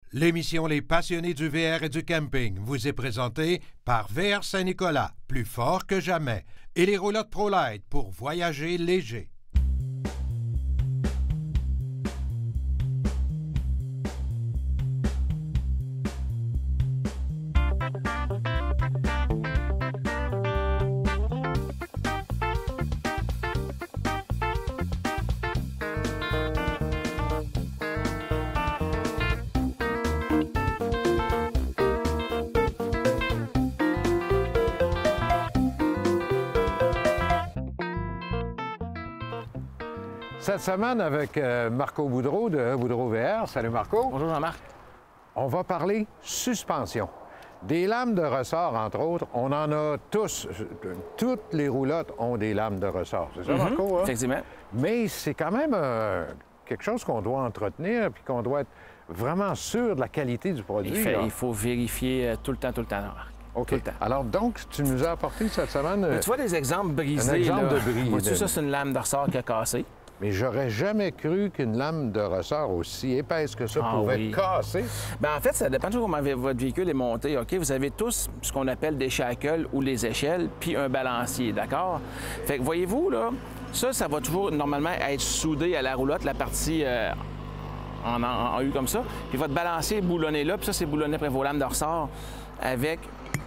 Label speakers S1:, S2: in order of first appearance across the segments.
S1: L'émission Les passionnés du VR et du camping vous est présentée par VR Saint-Nicolas, plus fort que jamais, et les roulottes ProLite pour voyager léger.
S2: Cette semaine, avec Marco Boudreau de Boudreau VR. Salut Marco.
S3: Bonjour Jean-Marc.
S2: On va parler suspension. Des lames de ressort, entre autres, on en a tous. Toutes les roulottes ont des lames de ressort. C'est ça, Marco? Hein?
S3: Effectivement.
S2: Mais c'est quand même quelque chose qu'on doit entretenir puis qu'on doit être vraiment sûr de la qualité du produit.
S3: Il faut vérifier tout le temps, Jean-Marc.
S2: OK. Alors, donc, tu nous as apporté cette semaine...
S3: Tu vois des exemples brisés.
S2: Un exemple
S3: là.
S2: de bris.
S3: Vois-tu, ça, c'est une lame de ressort qui a cassé.
S2: Mais j'aurais jamais cru qu'une lame de ressort aussi épaisse que ça pouvait casser.
S3: Bien, en fait, ça dépend de comment votre véhicule est monté, OK? Vous avez tous ce qu'on appelle des shackles ou les échelles, puis un balancier, d'accord? Fait que, voyez-vous, là, ça va toujours, normalement, être soudé à la roulotte, la partie en U comme ça. Puis votre balancier est boulonné là, puis ça, c'est boulonné après vos lames de ressort avec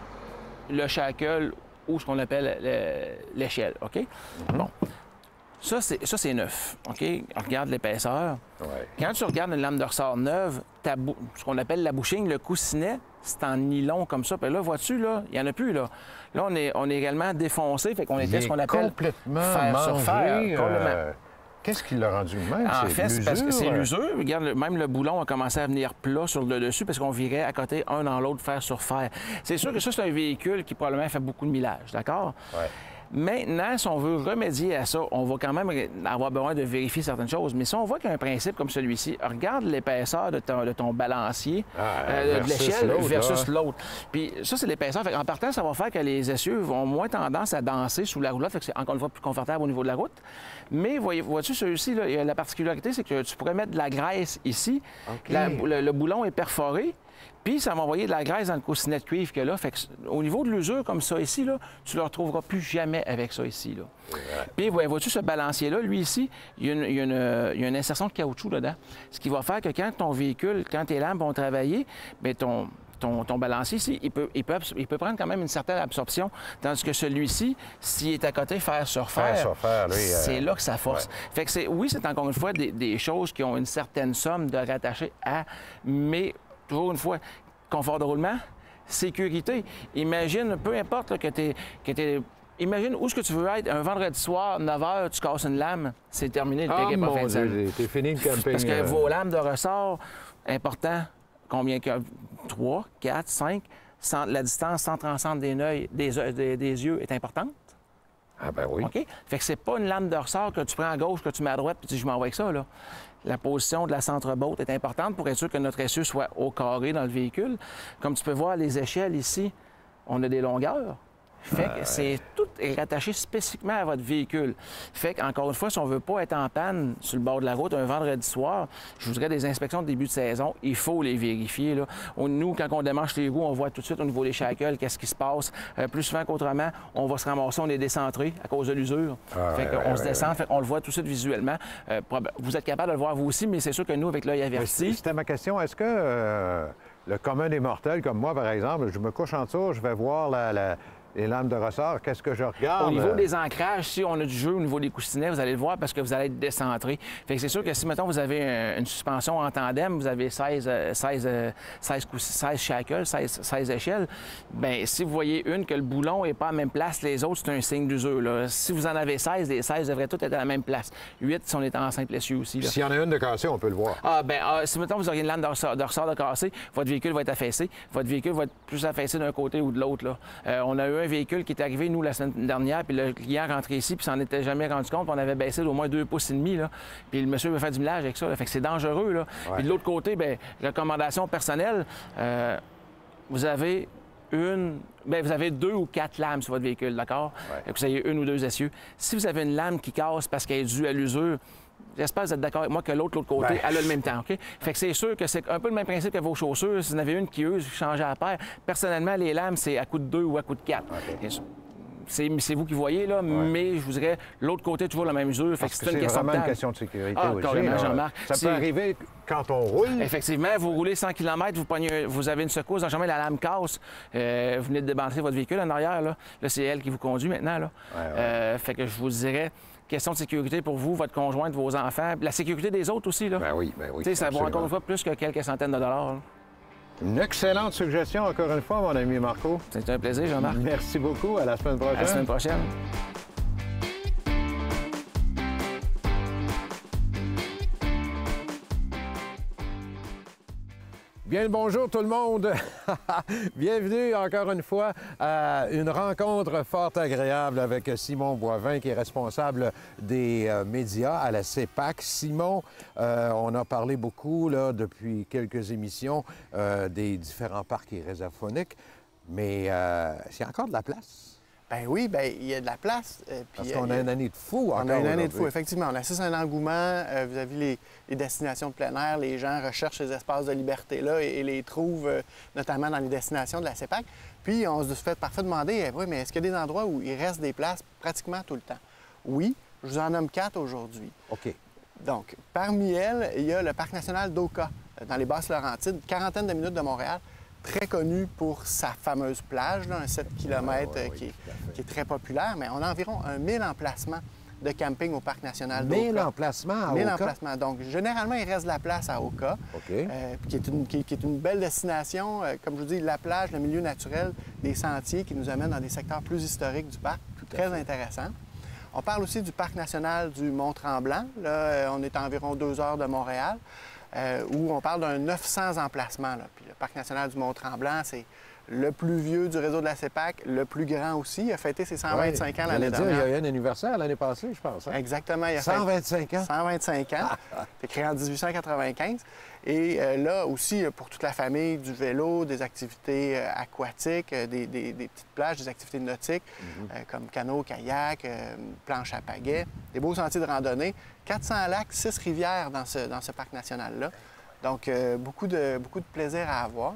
S3: le shackle ou ce qu'on appelle l'échelle, OK? Bon. Ça, c'est neuf, OK? Regarde l'épaisseur.
S2: Ouais.
S3: Quand tu regardes une lame de ressort neuve, ce qu'on appelle la bouching, le coussinet, c'est en nylon comme ça. Puis là, vois-tu, là, il n'y en a plus, là. Là, on est également défoncé, fait qu'on était ce qu'on appelle
S2: complètement
S3: fer sur fer.
S2: Qu'est-ce qui l'a rendu de même?
S3: En fait, c'est parce que c'est
S2: l'usure.
S3: l'usure. Regarde, même le boulon a commencé à venir plat sur le dessus parce qu'on virait à côté un dans l'autre, fer sur fer. C'est sûr que ça, c'est un véhicule qui probablement fait beaucoup de millage, d'accord?
S2: Ouais.
S3: Maintenant, si on veut remédier à ça, on va quand même avoir besoin de vérifier certaines choses. Mais si on voit qu'il y a un principe comme celui-ci, regarde l'épaisseur de ton balancier, de l'échelle versus l'autre. Puis ça, c'est l'épaisseur. En partant, ça va faire que les essieux vont moins tendance à danser sous la roulotte. Fait que c'est encore une fois plus confortable au niveau de la route. Mais vois-tu, celui-ci, là, la particularité, c'est que tu pourrais mettre de la graisse ici.
S2: Okay.
S3: Le boulon est perforé. Puis, ça va envoyer de la graisse dans le coussinet de cuivre que là. Fait que, au niveau de l'usure, comme ça ici, là, tu ne le retrouveras plus jamais avec ça ici. Là. Puis, vois-tu ce balancier-là, lui ici, il y a une insertion de caoutchouc dedans. Ce qui va faire que quand ton véhicule, quand tes lampes vont travailler, bien, ton balancier ici, il peut prendre quand même une certaine absorption, tandis que celui-ci, s'il est à côté fer sur fer, c'est là que ça force. Ouais. Fait que oui, c'est encore une fois des choses qui ont une certaine somme de rattacher à, mais toujours une fois, confort de roulement, sécurité. Imagine, peu importe là, imagine où est-ce que tu veux être. Un vendredi soir, 9 h, tu casses une lame, c'est terminé, le périple
S2: mon Dieu, t'es fini le camping.
S3: Parce que vos lames de ressort, important, combien que 3, 4, 5, la distance sans transcendre des yeux est importante.
S2: Ah ben oui.
S3: OK? Fait que c'est pas une lame de ressort que tu prends à gauche, que tu mets à droite, puis tu dis, je m'en vais avec ça, là. La position de la centre-botte est importante pour être sûr que notre essieu soit au carré dans le véhicule. Comme tu peux voir, les échelles ici, on a des longueurs. Fait que c'est tout est rattaché spécifiquement à votre véhicule. Fait qu'encore une fois, si on ne veut pas être en panne sur le bord de la route un vendredi soir, je vous dirais des inspections de début de saison, il faut les vérifier. Là. Nous, quand on démanche les roues, on voit tout de suite au niveau des shackles qu'est-ce qui se passe. Plus souvent qu'autrement, on va se ramasser, on est décentré à cause de l'usure. Fait qu'on se descend, fait qu'on le voit tout de suite visuellement. Vous êtes capable de le voir vous aussi, mais c'est sûr que nous, avec l'œil averti...
S2: C'était ma question. Est-ce que le commun des mortels, comme moi, par exemple, je me couche en dessous, je vais voir les lames de ressort, qu'est-ce que je regarde?
S3: Au niveau des ancrages, si on a du jeu au niveau des coussinets, vous allez le voir parce que vous allez être décentré. Fait que c'est sûr que si, mettons, vous avez une suspension en tandem, vous avez 16 shackles, 16 échelles, bien, si vous voyez une que le boulon n'est pas à la même place, les autres, c'est un signe d'usure. Là. Si vous en avez 16, les 16 devraient tous être à la même place. 8 si on est en simple essieu aussi.
S2: S'il y en a une de cassée, on peut le voir.
S3: Si, mettons, vous auriez une lame de ressort de cassé, votre véhicule va être affaissé. Votre véhicule va être plus affaissé d'un côté ou de l'autre. On a eu un véhicule qui est arrivé, nous, la semaine dernière, puis le client rentrait ici, puis s'en était jamais rendu compte, puis on avait baissé d'au moins 2,5 pouces, là. Puis le monsieur veut faire du millage avec ça, là. Fait que c'est dangereux, là. Ouais. Puis de l'autre côté, bien, recommandation personnelle, vous avez vous avez 2 ou 4 lames sur votre véhicule, d'accord? Ouais. Vous avez 1 ou 2 essieux. Si vous avez une lame qui casse parce qu'elle est due à l'usure, j'espère que vous êtes d'accord avec moi que l'autre côté, elle a le même temps, OK? Fait que c'est sûr que c'est un peu le même principe que vos chaussures. Si vous en avez une qui use, vous changez la paire. Personnellement, les lames, c'est à coup de 2 ou à coup de 4.
S2: OK.
S3: C'est vous qui voyez, là, mais je vous dirais, l'autre côté, toujours la même mesure. Fait que c'est une question
S2: vraiment
S3: de
S2: une
S3: temps.
S2: question de sécurité
S3: Ah,
S2: aussi.
S3: carrément,
S2: là.
S3: Jean-Marc.
S2: Ça peut arriver quand on roule.
S3: Effectivement, vous roulez 100 km, vous avez une secousse, jamais la lame casse. Vous venez de débalancer votre véhicule en arrière. Là, c'est elle qui vous conduit maintenant. Là. Fait que je vous dirais, question de sécurité pour vous, votre conjointe, vos enfants, la sécurité des autres aussi. Là.
S2: Ben oui.
S3: Ça vaut encore une fois plus que quelques centaines de dollars. Là.
S2: Une excellente suggestion, encore une fois, mon ami Marco.
S3: C'est un plaisir, Jean-Marc.
S2: Merci beaucoup. À la semaine prochaine.
S3: À la semaine prochaine.
S2: Bien le bonjour tout le monde. Bienvenue encore une fois à une rencontre fort agréable avec Simon Boivin qui est responsable des médias à la CEPAC. Simon, on a parlé beaucoup là, depuis quelques émissions des différents parcs et réserves fauniques, mais c'est encore de la place.
S4: Ben oui, bien, il y a de la place.
S2: Parce qu'on a une année de fou encore.
S4: On a une année de fou, effectivement. On assiste à un engouement vis-à-vis les destinations de plein air. Les gens recherchent ces espaces de liberté-là et les trouvent notamment dans les destinations de la CEPAC. Puis on se fait parfois demander, oui, mais est-ce qu'il y a des endroits où il reste des places pratiquement tout le temps? Oui, je vous en nomme 4 aujourd'hui.
S2: OK.
S4: Donc, parmi elles, il y a le Parc national d'Oka, dans les Basses-Laurentides, une quarantaine de minutes de Montréal. Très connu pour sa fameuse plage, là, un 7 km qui est très populaire, mais on a environ 1000 emplacements de camping au Parc national d'Oka.
S2: 1000 emplacements à
S4: 1000
S2: Oka?
S4: emplacements. Donc, généralement, il reste de la place à Oka, qui est une belle destination. Comme je vous dis, la plage, le milieu naturel, des sentiers qui nous amènent dans des secteurs plus historiques du parc. Très intéressant. On parle aussi du Parc national du Mont-Tremblant. Là, on est à environ 2 heures de Montréal. Où on parle d'un 900 emplacements. Là. Puis le Parc national du Mont-Tremblant, c'est le plus vieux du réseau de la CEPAC, le plus grand aussi. Il a fêté ses 125 ans l'année dernière.
S2: Il y a eu un anniversaire l'année passée, je pense. Hein?
S4: Exactement. Il a
S2: 125 ans?
S4: 125 ans. C'est créé en 1895. Et là aussi, pour toute la famille, du vélo, des activités aquatiques, des petites plages, des activités nautiques, comme canot, kayak, planche à pagaie, des beaux sentiers de randonnée. 400 lacs, 6 rivières dans ce parc national-là. Donc, beaucoup de plaisir à avoir.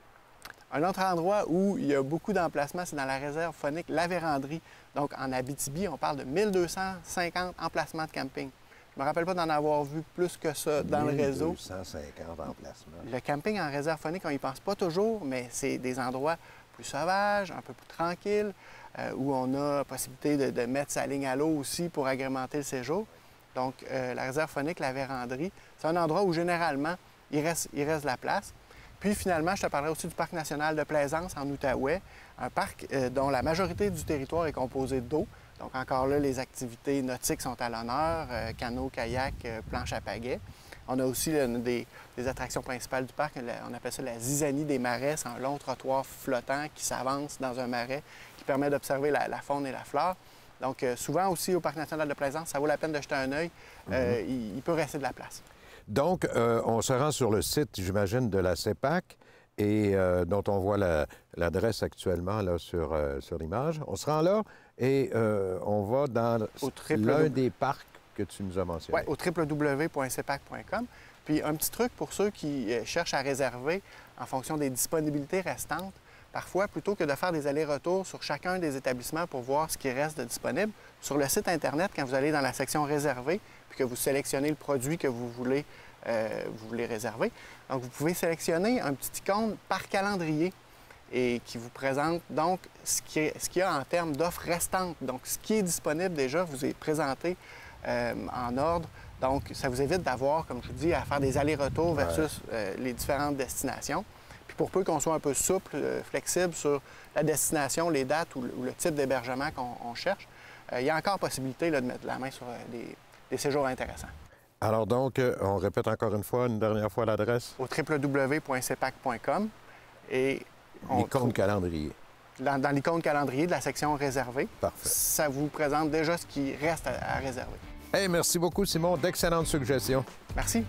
S4: Un autre endroit où il y a beaucoup d'emplacements, c'est dans la réserve faunique La Vérandrie. Donc, en Abitibi, on parle de 1250 emplacements de camping. Je ne me rappelle pas d'en avoir vu plus que ça dans le réseau.
S2: 1250 emplacements.
S4: Le camping en réserve faunique, on n'y pense pas toujours, mais c'est des endroits plus sauvages, un peu plus tranquilles, où on a la possibilité de mettre sa ligne à l'eau aussi pour agrémenter le séjour. Donc, la réserve faunique La Vérandrie, c'est un endroit où généralement, il reste de la place. Puis finalement, je te parlerai aussi du Parc national de Plaisance en Outaouais, un parc dont la majorité du territoire est composé d'eau. Donc encore là, les activités nautiques sont à l'honneur, canot, kayak, planche à pagaie. On a aussi des attractions principales du parc, on appelle ça la zizanie des marais, c'est un long trottoir flottant qui s'avance dans un marais qui permet d'observer la faune et la flore. Donc souvent aussi au Parc national de Plaisance, ça vaut la peine de jeter un œil, il peut rester de la place.
S2: Donc, on se rend sur le site, j'imagine, de la CEPAC, et dont on voit l'adresse actuellement là, sur l'image. On se rend là et on va dans l'un des parcs que tu nous as mentionné.
S4: Oui, au www.cepac.com. Puis un petit truc pour ceux qui cherchent à réserver en fonction des disponibilités restantes. Parfois, plutôt que de faire des allers-retours sur chacun des établissements pour voir ce qui reste de disponible, sur le site Internet, quand vous allez dans la section réservée, puis que vous sélectionnez le produit que vous voulez réserver, donc vous pouvez sélectionner un petit icône par calendrier et qui vous présente donc ce qu'il y a en termes d'offres restantes. Donc, ce qui est disponible déjà vous est présenté en ordre. Donc, ça vous évite d'avoir, comme je vous dis, à faire des allers-retours versus les différentes destinations. Puis pour peu qu'on soit un peu souple, flexible sur la destination, les dates ou le type d'hébergement qu'on cherche, il y a encore possibilité là, de mettre la main sur des séjours intéressants.
S2: Alors donc, on répète encore une dernière fois l'adresse?
S4: Au www.cepac.com et
S2: l'icône calendrier.
S4: Dans l'icône calendrier de la section réservée.
S2: Parfait.
S4: Ça vous présente déjà ce qui reste à réserver.
S2: Hey, merci beaucoup, Simon. D'excellentes suggestions.
S4: Merci.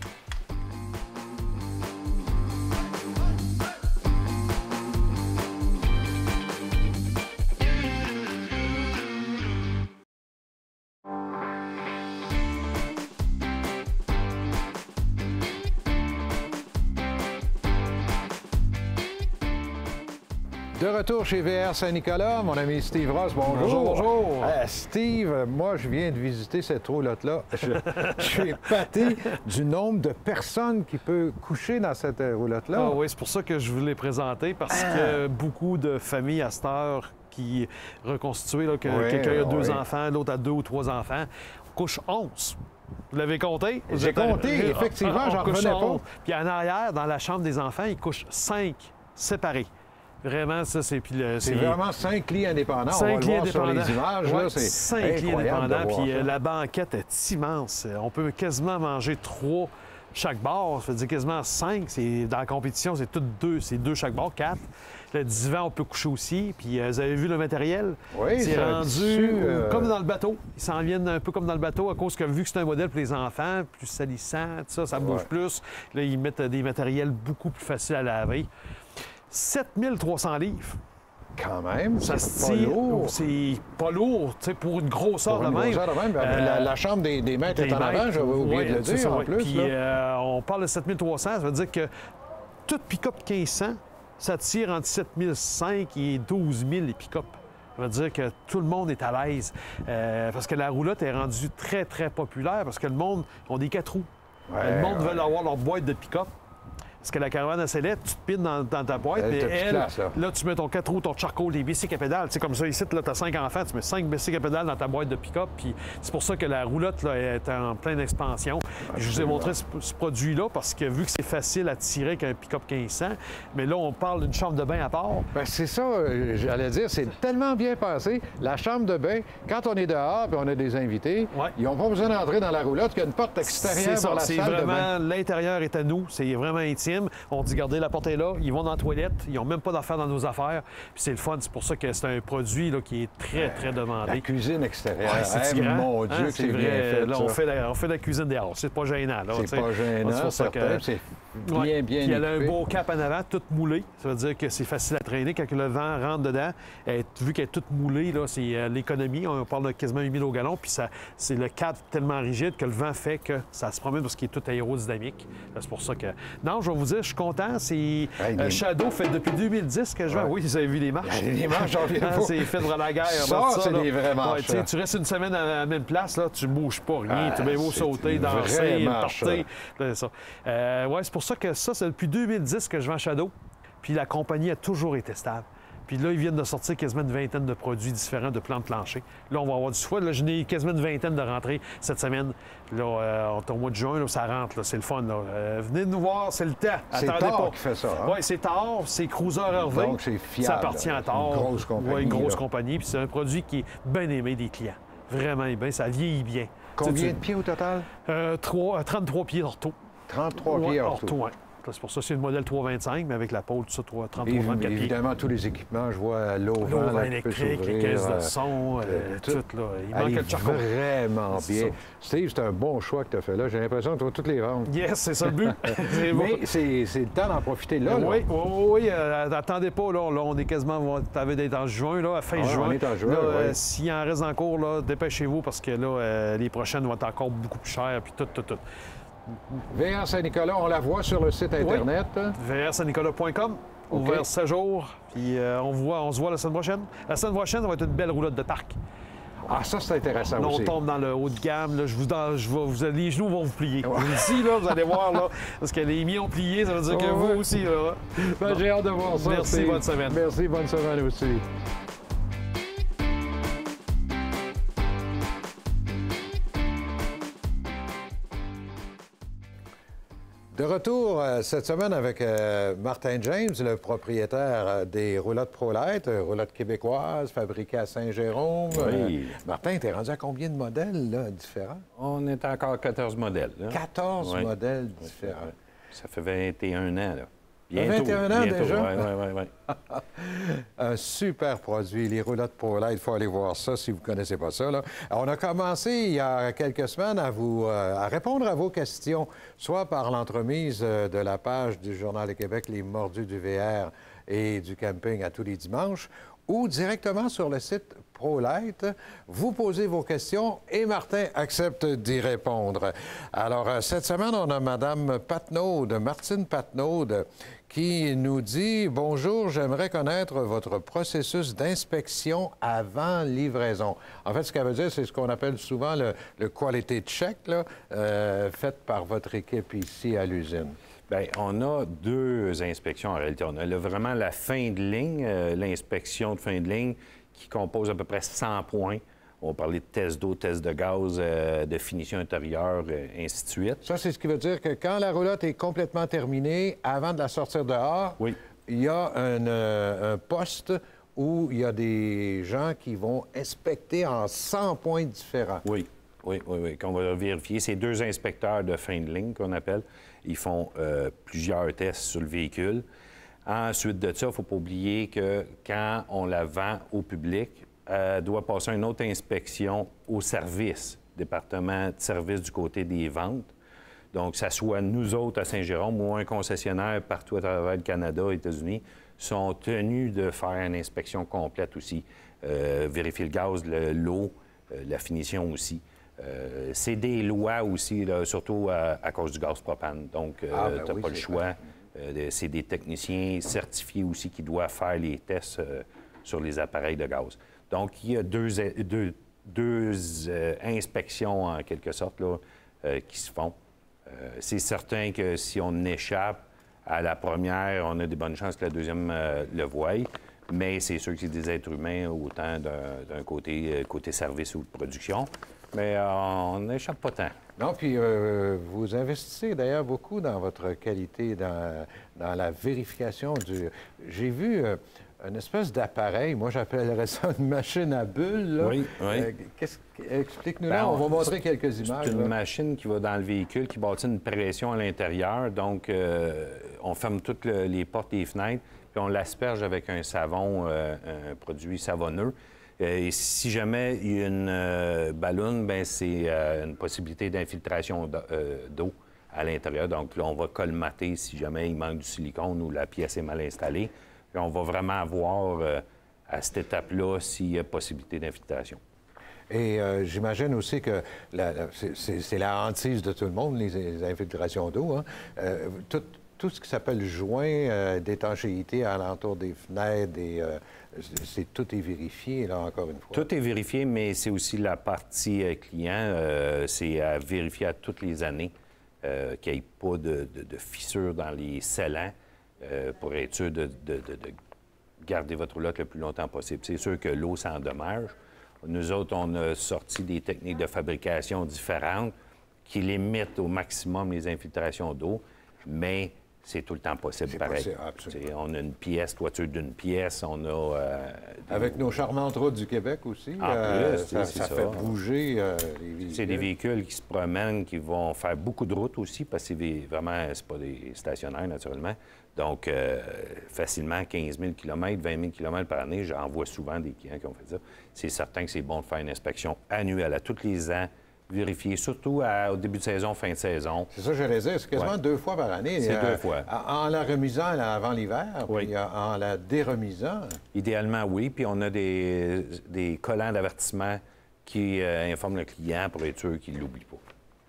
S2: De retour chez VR Saint-Nicolas, mon ami Steve Ross, bonjour.
S3: Bonjour, bonjour.
S2: Steve, moi, je viens de visiter cette roulotte-là. Je suis épaté du nombre de personnes qui peuvent coucher dans cette roulotte-là.
S5: Ah oui, c'est pour ça que je vous l'ai présenté, parce que beaucoup de familles à cette heure qui reconstituent, là, que quelqu'un a 2 enfants, l'autre a 2 ou 3 enfants, couche 11. Vous l'avez compté?
S2: J'ai compté, effectivement, j'en revenais pas.
S5: Puis en arrière, dans la chambre des enfants, ils couchent 5 séparés. Vraiment, ça, c'est...
S2: C'est vraiment 5 lits indépendants.
S5: 5 lits
S2: On va le voir
S5: indépendants.
S2: sur les images.
S5: Ouais,
S2: là, c'est
S5: 5 lits
S2: incroyable
S5: indépendants.
S2: de voir
S5: Puis
S2: ça.
S5: la banquette est immense. On peut quasiment manger 3 chaque bar. Ça veut dire quasiment 5. Dans la compétition, c'est toutes 2. C'est 2 chaque bar, 4. Le divan, on peut coucher aussi. Puis vous avez vu le matériel?
S2: Oui,
S5: c'est rendu
S2: tissu,
S5: comme dans le bateau. Ils s'en viennent un peu comme dans le bateau à cause que, vu que c'est un modèle pour les enfants, plus salissant, tout ça, ça bouge plus. Là, ils mettent des matériels beaucoup plus faciles à laver. 7300 livres.
S2: Quand même,
S5: Ça
S2: c'est
S5: se
S2: pas
S5: tire.
S2: lourd.
S5: C'est pas lourd, tu sais, pour une grosseur
S2: Pour
S5: de
S2: une
S5: même.
S2: grosseur de même. La chambre des maîtres est en avant, j'avais oublié de le
S5: c'est
S2: dire
S5: ça,
S2: en
S5: ouais.
S2: plus.
S5: Puis
S2: là.
S5: on parle de 7300, ça veut dire que toute pick-up 1500, ça tire entre 7005 et 12 000 les pick-up. Ça veut dire que tout le monde est à l'aise. Parce que la roulotte est rendue très, très populaire parce que le monde a des 4 roues. Le monde veut avoir leur boîte de pick-up. Parce que la caravane à sellette, tu te pines dans ta boîte, mais
S2: t'as plus de place,
S5: là, tu mets ton 4 roues, ton charcoal, des bicycles à pédales. Tu sais, comme ça, ici, là, tu as 5 enfants, tu mets 5 bicycles à pédales dans ta boîte de pick-up. Puis c'est pour ça que la roulotte là, est en pleine expansion. Je vous ai montré ce produit-là parce que vu que c'est facile à tirer avec un pick-up 1500, mais là, on parle d'une chambre de bain à part.
S2: Ben, c'est ça, j'allais dire, c'est tellement bien passé. La chambre de bain, quand on est dehors et on a des invités, ils n'ont pas besoin d'entrer dans la roulotte, il y a une porte extérieure
S5: C'est
S2: pour
S5: ça,
S2: la
S5: c'est
S2: salle de bain.
S5: vraiment, l'intérieur est à nous, c'est vraiment intime. On dit, regardez, la porte est là, ils vont dans la toilette, ils n'ont même pas d'affaires dans nos affaires. Puis c'est le fun, c'est pour ça que c'est un produit là, qui est très, très demandé.
S2: La cuisine extérieure,
S5: c'est
S2: hey,
S5: grand.
S2: mon Dieu, que
S5: c'est
S2: c'est bien
S5: vrai.
S2: fait.
S5: Là,
S2: ça.
S5: on fait la cuisine dehors, c'est pas gênant. Là,
S2: C'est pas gênant,
S5: c'est pour ça
S2: certain,
S5: que-
S2: c'est
S5: Ouais.
S2: bien
S5: Puis elle a un
S2: équipé.
S5: beau cap en avant, toute moulée. Ça veut dire que c'est facile à traîner. Quand le vent rentre dedans, vu qu'elle est toute moulée, là, c'est l'économie. On parle de quasiment 8000 au gallon. Puis c'est le cadre tellement rigide que le vent fait que ça se promène parce qu'il est tout aérodynamique. C'est pour ça que... Non, je vais vous dire, je suis content. C'est Shadow fait depuis 2010 que je vends. Oui, vous avez vu les marches.
S2: Les marches, j'en viens
S5: Ah,
S2: pas.
S5: c'est fait de la guerre.
S2: Ça, c'est des vraies marches,
S5: tu sais,
S2: ça.
S5: tu restes une semaine à la même place, là, tu bouges pas, rien. tu es bien beau
S2: c'est
S5: sauter,
S2: une
S5: danser,
S2: vraie marche,
S5: partir. C'est ça. Ouais, c'est pour ça que ça, c'est depuis 2010 que je vends Shadow. Puis la compagnie a toujours été stable. Puis là, ils viennent de sortir quasiment une vingtaine de produits différents de plantes planchers. Là, on va avoir du foie. Là, j'en ai quasiment une vingtaine de rentrées cette semaine. Là, on est au mois de juin, là, ça rentre. Là, c'est le fun. Là. Venez nous voir, c'est le temps.
S2: C'est
S5: Attendez
S2: Thor
S5: pas.
S2: qui fait ça, hein?
S5: Oui, c'est Thor, c'est Cruiser Hervé.
S2: Donc, c'est fiable,
S5: Ça appartient à
S2: là.
S5: Thor.
S2: Une grosse compagnie,
S5: Ouais, une grosse
S2: là.
S5: compagnie. Puis c'est un produit qui est bien aimé des clients. Vraiment bien. Ça vieillit bien.
S2: Combien de pieds au total?
S5: 33 pieds d'ortho.
S2: 33 pieds ortho.
S5: Ouais. C'est pour ça que c'est le modèle 325, mais avec la pôle, tout ça, 33,
S2: Et
S5: 34 pieds.
S2: évidemment, tous les équipements, je vois l'auvent
S5: L'auvent
S2: là, qui peut
S5: électrique, les
S2: s'ouvrir,
S5: caisses de son, tout, là. Il
S2: elle
S5: manque
S2: est
S5: le charcoal.
S2: vraiment
S5: C'est
S2: bien.
S5: ça.
S2: Steve, c'est un bon choix que tu as fait là. J'ai l'impression que tu vas toutes les vendre.
S5: Yes, c'est ça le but. C'est bon.
S2: Mais c'est le temps d'en profiter là. là.
S5: Oui, attendez pas, là, on est quasiment, t'avais d'être en juin, là, à fin juin.
S2: on est en juin,
S5: Là,
S2: ouais.
S5: s'il en reste en cours, là, dépêchez-vous parce que là, les prochaines vont être encore beaucoup plus chères, puis tout.
S2: VR Saint-Nicolas, on la voit sur le site Internet.
S5: vrsaintnicolas.com,
S2: OK.
S5: ouvert 7 jours, puis on se voit la semaine prochaine. La semaine prochaine, ça va être une belle roulotte de parc.
S2: Ah, ça, c'est intéressant
S5: Là, on
S2: aussi.
S5: tombe dans le haut de gamme. Là, les genoux vont vous plier. Ici, là, vous allez voir, là, parce que les miens ont plié, ça veut dire que
S2: Ouais.
S5: vous aussi. Là.
S2: Ben, j'ai hâte de voir ça.
S5: Merci,
S2: Steve.
S5: bonne semaine.
S2: Merci, bonne semaine aussi. De retour cette semaine avec Martin James, le propriétaire des roulottes ProLite, roulottes québécoises fabriquées à Saint-Jérôme.
S6: Oui.
S2: Martin, t'es rendu à combien de modèles là, différents?
S6: On est encore 14 modèles. Là.
S2: 14
S6: Ouais.
S2: modèles différents.
S6: Ça fait 21 ans, là.
S2: 21 ans déjà?
S6: Oui.
S2: Un super produit, les roulottes ProLite. Il faut aller voir ça si vous ne connaissez pas ça. Là. On a commencé il y a quelques semaines à répondre à vos questions, soit par l'entremise de la page du Journal de Québec, Les Mordus du VR, et du camping à tous les dimanches, ou directement sur le site ProLite. Vous posez vos questions et Martin accepte d'y répondre. Alors, cette semaine, on a Mme Patnaud, Martine Patnaud, qui nous dit « Bonjour, j'aimerais connaître votre processus d'inspection avant livraison. » En fait, ce qu'elle veut dire, c'est ce qu'on appelle souvent le quality check, là, fait par votre équipe ici à l'usine.
S6: Bien, on a deux inspections en réalité. On a vraiment la fin de ligne, l'inspection de fin de ligne, qui compose à peu près 100 points. On va parler de tests d'eau, tests de gaz, de finition intérieure, ainsi de suite.
S2: Ça, c'est ce qui veut dire que quand la roulotte est complètement terminée, avant de la sortir dehors,
S6: oui.
S2: Il y a un poste où il y a des gens qui vont inspecter en 100 points différents.
S6: Oui, qu'on va vérifier. C'est deux inspecteurs de fin de ligne qu'on appelle. Ils font plusieurs tests sur le véhicule. Ensuite de ça, il ne faut pas oublier que quand on la vend au public, elle doit passer une autre inspection au service, département de service du côté des ventes. Donc, que ce soit nous autres à Saint-Jérôme ou un concessionnaire partout à travers le Canada, les États-Unis, sont tenus de faire une inspection complète aussi. Vérifier le gaz, l'eau, la finition aussi. C'est des lois aussi, là, surtout à cause du gaz propane. Donc, tu n'as pas le choix. C'est des techniciens certifiés aussi qui doivent faire les tests sur les appareils de gaz. Donc, il y a deux inspections, en quelque sorte, là, qui se font. C'est certain que si on échappe à la première, on a des bonnes chances que la deuxième le voie. Mais c'est sûr que c'est des êtres humains, autant d'un côté service ou de production. Mais on n'échappe pas tant.
S2: Non, puis vous investissez d'ailleurs beaucoup dans votre qualité, dans la vérification du... J'ai vu une espèce d'appareil, moi j'appellerais ça une machine à bulles. Là.
S6: Oui.
S2: Explique-nous là, on va montrer quelques images.
S6: C'est une machine qui va dans le véhicule, qui bâtit une pression à l'intérieur. Donc, on ferme toutes les portes et les fenêtres, puis on l'asperge avec un savon, un produit savonneux. Et si jamais il y a une balloune, bien, c'est une possibilité d'infiltration d'eau à l'intérieur. Donc là, on va colmater si jamais il manque du silicone ou la pièce est mal installée. Puis on va vraiment voir à cette étape-là s'il y a possibilité d'infiltration.
S2: Et j'imagine aussi que c'est la hantise de tout le monde, les infiltrations d'eau. Hein? Tout ce qui s'appelle joint d'étanchéité alentour des fenêtres, tout est vérifié, là, encore une fois.
S6: Tout est vérifié, mais c'est aussi la partie client. C'est à vérifier à toutes les années qu'il n'y ait pas de fissures dans les scellants pour être sûr de garder votre roulotte le plus longtemps possible. C'est sûr que l'eau s'endommage. Nous autres, on a sorti des techniques de fabrication différentes qui limitent au maximum les infiltrations d'eau, mais c'est tout le temps possible, pareil. On a une pièce, toiture d'une pièce, on a...
S2: Avec nos charmantes routes du Québec aussi, ça fait bouger les véhicules.
S6: C'est des véhicules qui se promènent, qui vont faire beaucoup de routes aussi, parce que c'est pas des stationnaires, naturellement. Donc, facilement 15 000 km, 20 000 km par année, j'en vois souvent des clients qui ont fait ça. C'est certain que c'est bon de faire une inspection annuelle à tous les ans, vérifier, surtout au début de saison, fin de saison. C'est
S2: ça que j'allais dire, c'est quasiment 2 fois par année.
S6: C'est 2 fois.
S2: En la remisant avant l'hiver, puis en la déremisant.
S6: Idéalement, oui. Puis on a des collants d'avertissement qui informent le client pour être sûr qu'il ne l'oublie pas.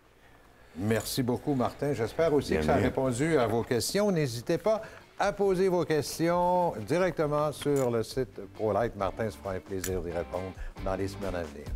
S2: Merci beaucoup, Martin. J'espère aussi que ça a répondu à vos questions. N'hésitez pas à poser vos questions directement sur le site ProLite. Martin se fera un plaisir d'y répondre dans les semaines à venir.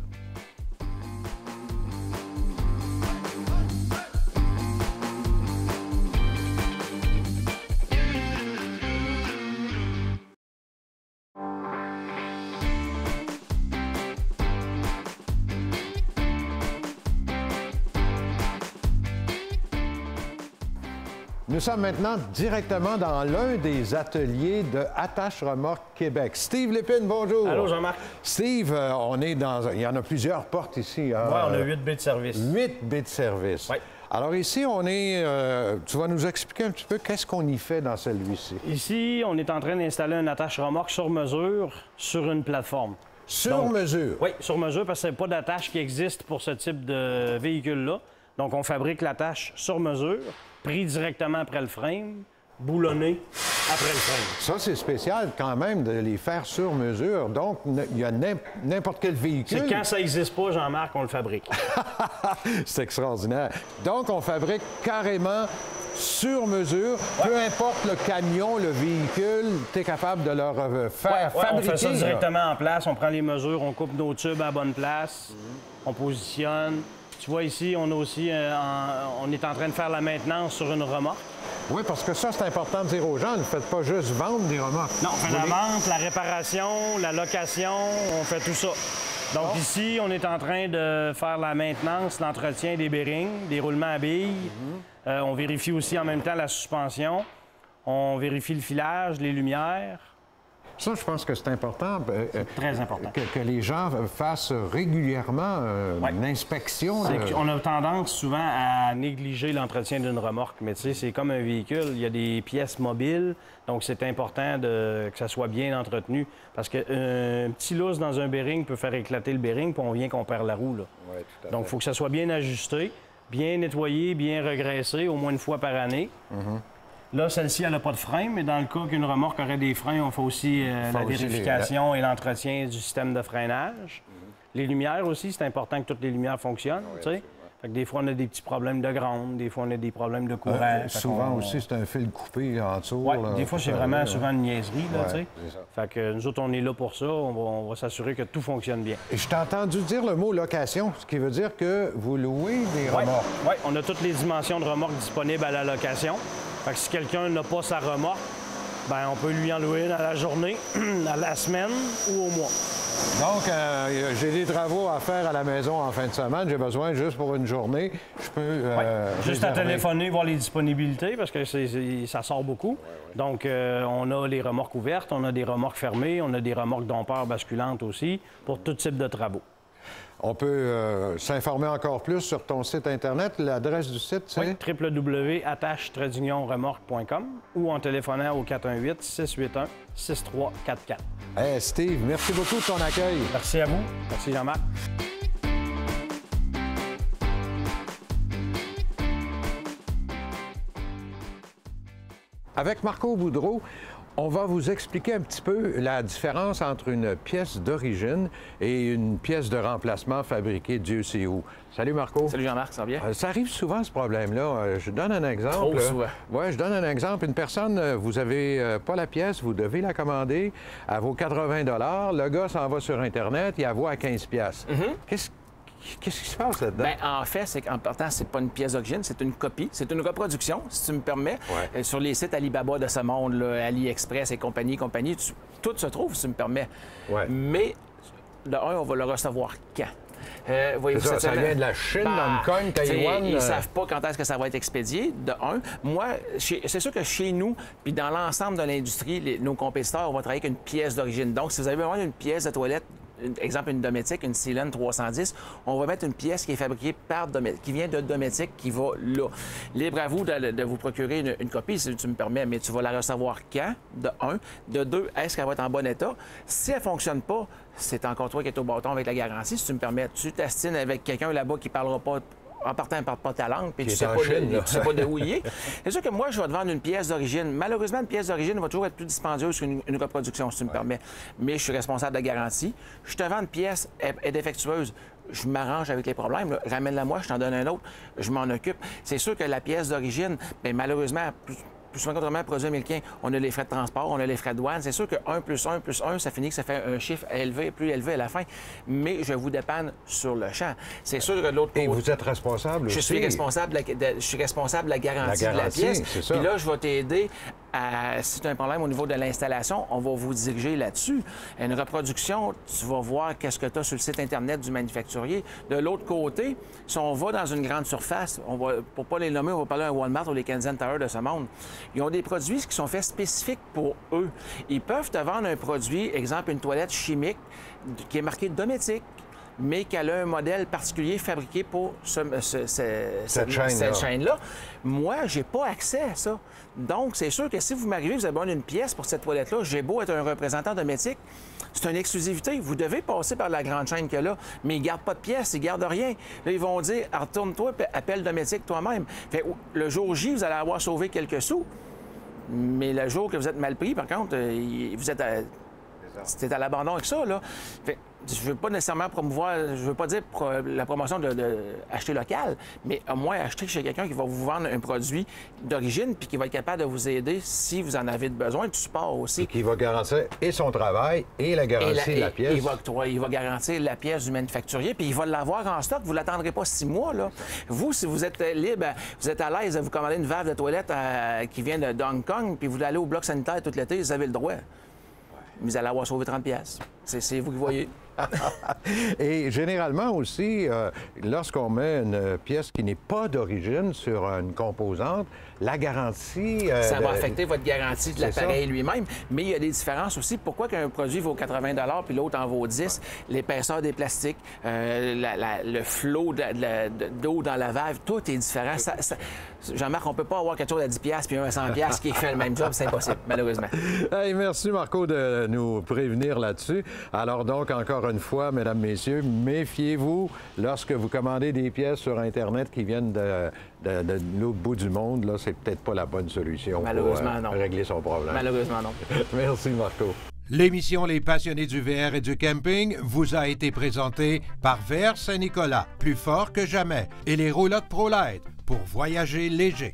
S2: Nous sommes maintenant directement dans l'un des ateliers de Attache Remorque Québec. Steve Lépine, bonjour.
S7: Allô, Jean-Marc.
S2: Steve, on est dans... Il y en a plusieurs portes ici.
S7: Hein? Oui, on a 8 baies de service.
S2: 8 baies de service.
S7: Oui.
S2: Alors ici, on est... tu vas nous expliquer un petit peu qu'est-ce qu'on y fait dans celui-ci.
S7: Ici, on est en train d'installer un attache remorque sur mesure sur une plateforme.
S2: Sur mesure?
S7: Oui, sur mesure, parce que c'est pas d'attache qui existe pour ce type de véhicule-là. Donc, on fabrique l'attache sur mesure, pris directement après le frame, boulonné, après le frein.
S2: Ça, c'est spécial quand même de les faire sur mesure. Donc, il y a n'importe quel véhicule.
S7: C'est quand ça n'existe pas, Jean-Marc, on le fabrique.
S2: C'est extraordinaire. Donc, on fabrique carrément sur mesure. Peu importe le camion, le véhicule, tu es capable de leur faire fabriquer.
S7: On fait ça
S2: là.
S7: directement en place. On prend les mesures, on coupe nos tubes à la bonne place, on positionne. Tu vois ici, on a aussi, on est en train de faire la maintenance sur une remorque.
S2: Oui, parce que ça, c'est important de dire aux gens, ne faites pas juste vendre des remorques.
S7: Non, on fait la vente, la réparation, la location, on fait tout ça. Donc ici, on est en train de faire la maintenance, l'entretien des bearings, des roulements à billes. On vérifie aussi en même temps la suspension. On vérifie le filage, les lumières.
S2: Ça, je pense que c'est important.
S7: Très important.
S2: Que les gens fassent régulièrement une inspection.
S7: On a tendance souvent à négliger l'entretien d'une remorque, mais tu sais, c'est comme un véhicule. Il y a des pièces mobiles, donc c'est important que ça soit bien entretenu. Parce qu'un petit lousse dans un bearing peut faire éclater le bearing, puis on vient qu'on perd la roue. Là.
S2: Ouais, tout à
S7: donc, il faut que ça soit bien ajusté, bien nettoyé, bien regraissé, au moins une fois par année. Là, celle-ci, elle n'a pas de frein, mais dans le cas qu'une remorque aurait des freins, on fait aussi la vérification et l'entretien du système de freinage. Les lumières aussi, c'est important que toutes les lumières fonctionnent, tu sais. Fait que des fois, on a des petits problèmes de ground, des fois, on a des problèmes de courant.
S2: Souvent aussi, c'est un fil coupé en dessous.
S7: Oui,
S2: là,
S7: des fois, c'est vraiment souvent une niaiserie, là, tu sais.
S2: c'est ça.
S7: Fait que nous autres, on est là pour ça. On va s'assurer que tout fonctionne bien.
S2: Et je t'ai entendu dire le mot location, ce qui veut dire que vous louez des remorques.
S7: Oui, on a toutes les dimensions de remorque disponibles à la location. Fait que si quelqu'un n'a pas sa remorque, bien, on peut lui en louer une à la journée, à la semaine ou au mois.
S2: Donc, j'ai des travaux à faire à la maison en fin de semaine. J'ai besoin juste pour une journée. Je peux
S7: juste à
S2: réserver.
S7: téléphoner, voir les disponibilités, parce que ça sort beaucoup. Donc, on a les remorques ouvertes, on a des remorques fermées, on a des remorques dompeurs basculantes aussi, pour tout type de travaux.
S2: On peut s'informer encore plus sur ton site Internet. L'adresse du site, c'est?
S7: Oui, www.attache-remorque.com ou en téléphonant au 418-681-6344.
S2: Hey, Steve, merci beaucoup de ton accueil.
S7: Merci à vous. Merci, Jean-Marc.
S2: Avec Marco Boudreau, on va vous expliquer un petit peu la différence entre une pièce d'origine et une pièce de remplacement fabriquée Dieu sait où. Salut Marco.
S3: Salut Jean-Marc, ça va bien?
S2: Ça arrive souvent ce problème-là. Je donne un exemple.
S3: Trop souvent.
S2: Oui, je donne un exemple. Une personne, vous n'avez pas la pièce, vous devez la commander, elle vaut 80 $. Le gars s'en va sur Internet, il la voit à 15 $. Qu'est-ce qui se passe là-dedans?
S3: Bien, en fait, c'est qu'en partant, c'est pas une pièce d'origine, c'est une copie. C'est une reproduction, si tu me permets. Sur les sites Alibaba de ce monde, là, AliExpress et compagnie, tout se trouve, si tu me permets.
S2: Ouais.
S3: Mais, de un, on va le recevoir quand?
S2: Voyez-vous, ça vient de la Chine, Hong Kong, Taïwan.
S3: Ils ne savent pas quand est-ce que ça va être expédié, de un. Moi, c'est sûr que chez nous, puis dans l'ensemble de l'industrie, nos compétiteurs, on va travailler avec une pièce d'origine. Donc, si vous avez besoin d'une pièce de toilette, exemple, une Dometic, une Sealand 310, on va mettre une pièce qui est fabriquée qui vient de Dometic, qui va là. Libre à vous de vous procurer une copie, si tu me permets, mais tu vas la recevoir quand, de un. De deux, est-ce qu'elle va être en bon état? Si elle ne fonctionne pas, c'est encore toi qui es au bâton avec la garantie, si tu me permets. Tu t'astines avec quelqu'un là-bas qui ne parlera pas. En partant, elle ne parle pas ta langue, puis tu sais pas de où il est. C'est sûr que moi, je vais te vendre une pièce d'origine. Malheureusement, une pièce d'origine va toujours être plus dispendieuse qu'une reproduction, si tu me permets. Mais je suis responsable de la garantie. Je te vends une pièce, elle est défectueuse. Je m'arrange avec les problèmes. Là. Ramène-la moi, je t'en donne un autre. Je m'en occupe. C'est sûr que la pièce d'origine, bien, malheureusement, plus souvent contrairement à un produit américain, on a les frais de transport, on a les frais de douane. C'est sûr que 1 plus 1 plus 1, ça finit que ça fait un chiffre plus élevé à la fin. Mais je vous dépanne sur le champ. C'est sûr que de l'autre côté...
S2: Et vous êtes responsable aussi?
S3: Je suis responsable de la garantie de la pièce. Puis là, je vais t'aider à... Si tu as un problème au niveau de l'installation, on va vous diriger là-dessus. Une reproduction, tu vas voir qu'est-ce que tu as sur le site Internet du manufacturier. De l'autre côté, si on va dans une grande surface, pour ne pas les nommer, on va parler d'un Walmart ou les Canadian Tire de ce monde. Ils ont des produits qui sont faits spécifiques pour eux. Ils peuvent te vendre un produit, exemple une toilette chimique qui est marquée Dometic, mais qu'elle a un modèle particulier fabriqué pour cette chaîne-là. Moi, je n'ai pas accès à ça. Donc, c'est sûr que si vous m'arrivez, vous avez besoin d'une pièce pour cette toilette-là, j'ai beau être un représentant Dometic, c'est une exclusivité. Vous devez passer par la grande chaîne qu'il y a là, mais ils ne gardent pas de pièces, ils ne gardent rien. Là, ils vont dire, retourne-toi et appelle Dometic toi-même. Fait, le jour J, vous allez avoir sauvé quelques sous. Mais le jour que vous êtes mal pris, par contre, vous êtes c'était à l'abandon avec ça, là. Fait, je veux pas nécessairement promouvoir, je veux pas dire la promotion de acheter local, mais au moins acheter chez quelqu'un qui va vous vendre un produit d'origine puis qui va être capable de vous aider si vous en avez besoin, du support aussi.
S2: Et qui va garantir et son travail et la garantie de la pièce.
S3: Il va garantir la pièce du manufacturier, puis il va l'avoir en stock. Vous ne l'attendrez pas 6 mois, là. Vous, si vous êtes libre, vous êtes à l'aise, vous commandez une valve de toilette qui vient de Hong Kong, puis vous allez au bloc sanitaire tout l'été, vous avez le droit. Vous allez avoir sauvé 30 pièces. C'est vous qui voyez.
S2: Et généralement aussi, lorsqu'on met une pièce qui n'est pas d'origine sur une composante, la garantie...
S3: ça va affecter votre garantie de l'appareil lui-même, mais il y a des différences aussi. Pourquoi qu'un produit vaut 80 puis l'autre en vaut 10? L'épaisseur des plastiques, le flot d'eau dans la valve, tout est différent. Jean-Marc, on ne peut pas avoir quelque chose à 10 puis un à 100 qui fait le même job, c'est impossible, malheureusement.
S2: Hey, merci, Marco, de nous prévenir là-dessus. Alors donc, encore une fois, mesdames, messieurs, méfiez-vous lorsque vous commandez des pièces sur Internet qui viennent de l'autre bout du monde. Là, c'est peut-être pas la bonne solution pour régler son problème.
S3: Malheureusement, non.
S2: Merci, Marco.
S1: L'émission Les passionnés du VR et du camping vous a été présentée par VR Saint-Nicolas, plus fort que jamais, et les roulottes ProLite pour voyager léger.